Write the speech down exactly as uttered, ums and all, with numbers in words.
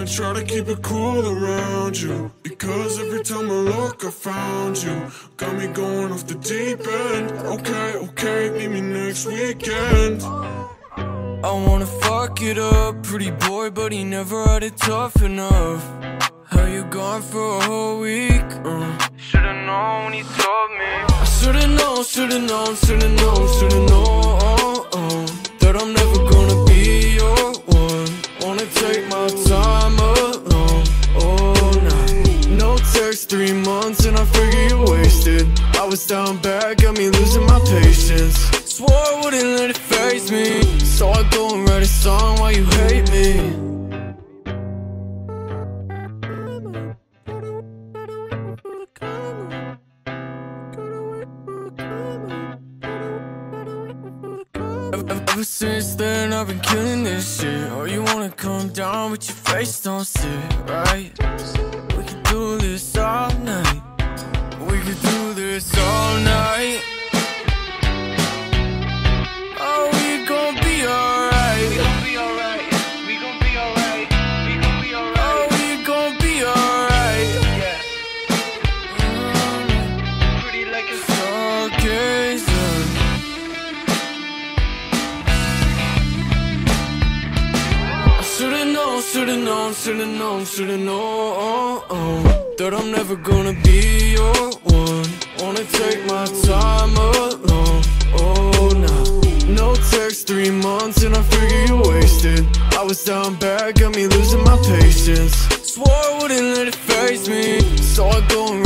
I try to keep it cool around you, because every time I look I found you. Got me going off the deep end. Okay, okay, meet me next weekend. I wanna fuck it up, pretty boy, but he never had it tough enough. How you gone for a whole week? Uh. Should've known when he told me. I should've known, should've known, should've known, should've known that I'm never gonna be your one. Wanna take my time alone, oh nah. No text, three months and I figure you wasted. I was down bad, got me losing my patience. Swore I wouldn't let it faze me, so I go and write a song while you hate me. Ever since then I've been killing this shit. Oh, you wanna come down but your face don't sit right. We could do this all night. We could do this all night. Oh, we gon' be alright. We gon' be alright. We gon' be alright. We gon' be alright. Oh, we gon' be alright. Yeah. Mm, pretty like a stargazer. Should've known, should've known, should've known, should've known that I'm never gonna be your one. Wanna take my time alone, oh nah. No text, three months and I figure you wasted. I was down bad, got me losing my patience. Swore I wouldn't let it faze me, so I go and